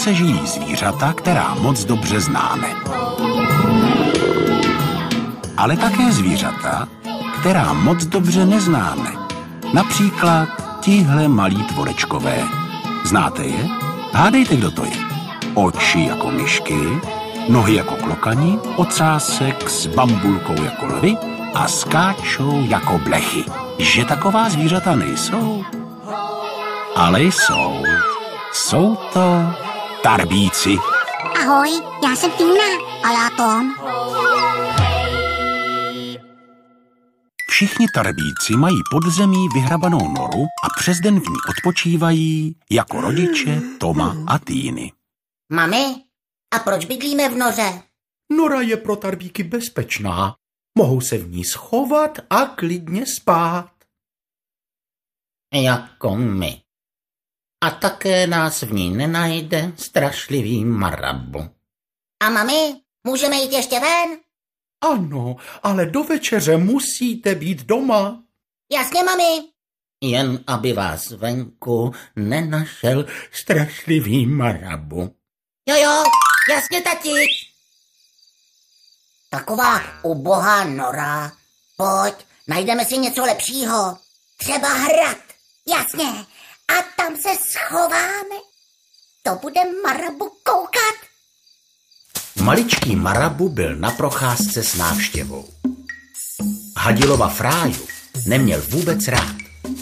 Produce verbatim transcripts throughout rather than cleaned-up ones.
Americe žijí zvířata, která moc dobře známe. Ale také zvířata, která moc dobře neznáme. Například tihle malí tvorečkové. Znáte je? Hádejte, kdo to je. Oči jako myšky, nohy jako klokani, ocásek s bambulkou jako lvy a skáčou jako blechy. Že taková zvířata nejsou? Ale jsou. Jsou to tarbíci. Ahoj, já jsem Týna a já Tom. Všichni tarbíci mají pod zemí vyhrabanou noru a přes den v ní odpočívají jako rodiče Toma a Týny. Mami, a proč bydlíme v noře? Nora je pro tarbíky bezpečná. Mohou se v ní schovat a klidně spát. Jako my. A také nás v ní nenajde strašlivý marabu. A mami, můžeme jít ještě ven? Ano, ale do večeře musíte být doma. Jasně, mami. Jen aby vás venku nenašel strašlivý marabu. Jo, jo, jasně, tati. Taková ubohá nora. Pojď, najdeme si něco lepšího. Třeba hrad. Jasně. A tam se schováme. To bude marabu koukat. Maličký marabu byl na procházce s návštěvou. Hadilova Fráju neměl vůbec rád.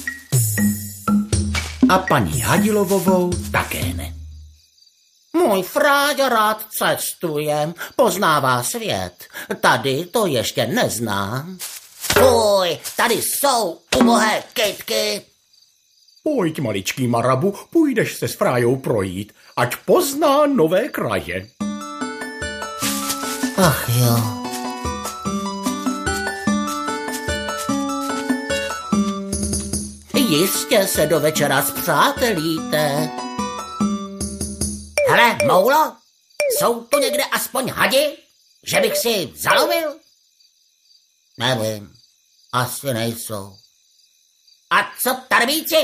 A paní Hadilovovou také ne. Můj Fráďa rád cestuje, poznává svět. Tady to ještě neznám. Fuj, tady jsou ubohé kytky. Pojď, maličký marabu, půjdeš se s Frájou projít, ať pozná nové kraje. Ach jo. Jistě se do večera spřátelíte. Hele, Moulo, jsou tu někde aspoň hadi, že bych si zalovil? Nevím, asi nejsou. A co tarbíci?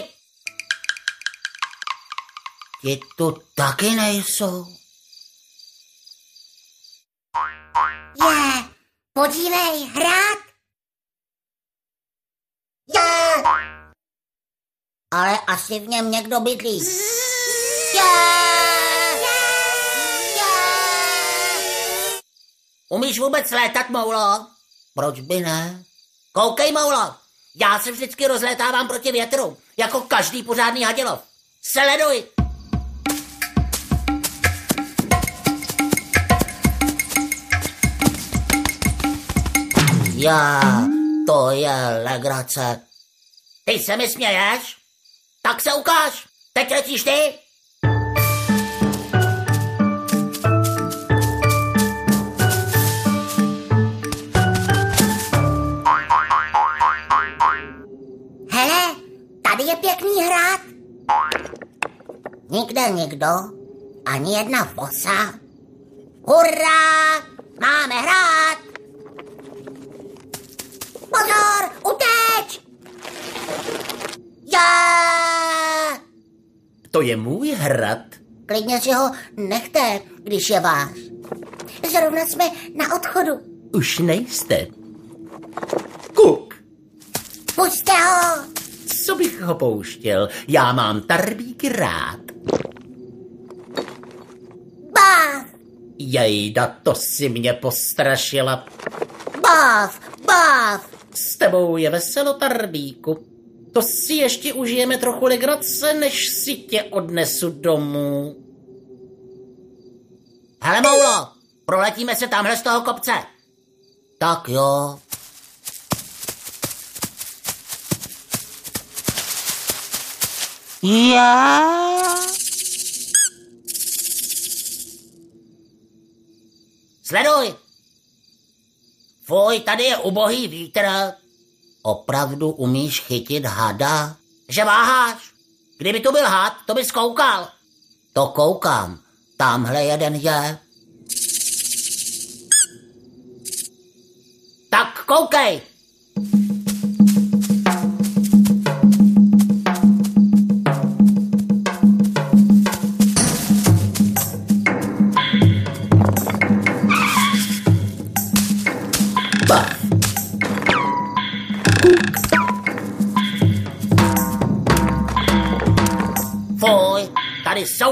Ti tu taky nejsou. Je, podívej, hrad. Je. Ale asi v něm někdo bydlí. Je. Umíš vůbec létat, Moulo? Proč by ne? Koukej, Moulo, já se vždycky rozlétávám proti větru, jako každý pořádný Hadilov. Sleduj! Já, to je legrace. Ty se mi směješ? Tak se ukáž, teď letíš ty? Hele, tady je pěkný hrad. Nikde nikdo, ani jedna vosa. Hurá, máme hrad! Pozor, uteč! Já! To je můj hrad. Klidně si ho nechte, když je váš. Zrovna jsme na odchodu. Už nejste. Kuk. Pusťte ho! Co bych ho pouštěl? Já mám tarbíky rád. Bav! Jejda, to si mě postrašila. Bav! Bav! S tebou je veselo, tarbíku. To si ještě užijeme trochu legrace, než si tě odnesu domů. Hele, Moulo, proletíme se tamhle z toho kopce. Tak jo. Já? Sleduj! Fuj, tady je ubohý vítr. Opravdu umíš chytit hada? Že váháš? Kdyby tu byl had, to bys koukal. To koukám. Tamhle jeden je. Tak koukej.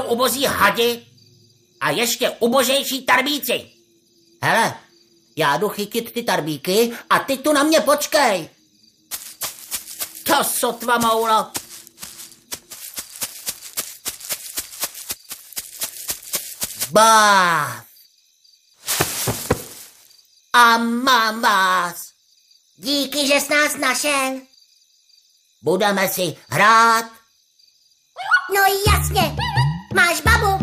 ubozí hadi a ještě ubožejší tarbíci. Hele, já jdu chytit ty tarbíky a ty tu na mě počkej. To sotva moulo. Bá. A mám vás. Díky, že jsi nás našel. Budeme si hrát. No jasně, máš babu.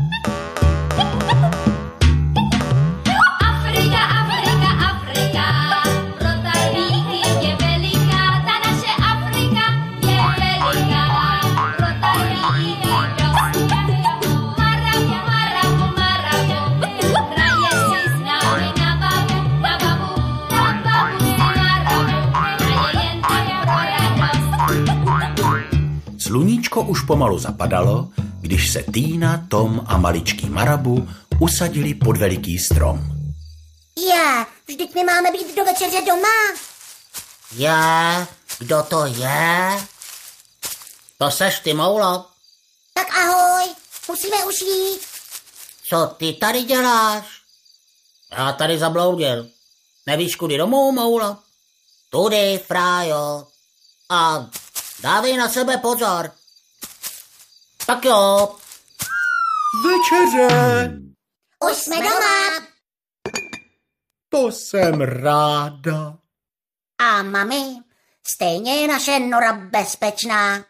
Afrika, Afrika, Afrika, pro tarbíky je veliká, ta naše Afrika je veliká, pro tarbíky dost. Marabu, marabu, marabu, hraje si s námi na babu, na babu, na babu si marabu, hraje jen tak pro radost. Sluníčko už pomalu zapadalo, když se Týna, Tom a maličký Marabu usadili pod veliký strom. Já, vždyť my máme být do večeře doma. Je, kdo to je? To seš ty, moulo. Tak ahoj, musíme už jít. Co ty tady děláš? Já tady zabloudil. Nevíš, kudy domů, moulo? Tudy, frájo. A dávej na sebe pozor. Tak jo. Večeře! Už jsme doma. To jsem ráda. A mami, stejně je naše Nora bezpečná.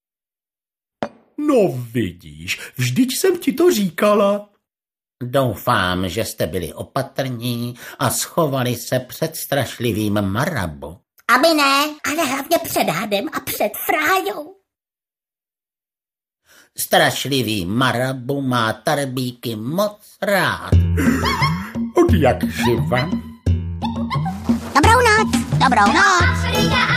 No vidíš, vždyť jsem ti to říkala. Doufám, že jste byli opatrní a schovali se před strašlivým Marabu. Aby ne, ale hlavně před hadem a před frájou. Strašlivý Marabu má tarbíky moc rád. Od jak živa? Dobrou noc, dobrou noc. Afrika,